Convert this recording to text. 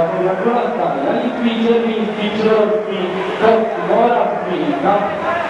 Coca-Cola sta, la Liquice, Vinci, Rossi, Cossi, Mora, Finca.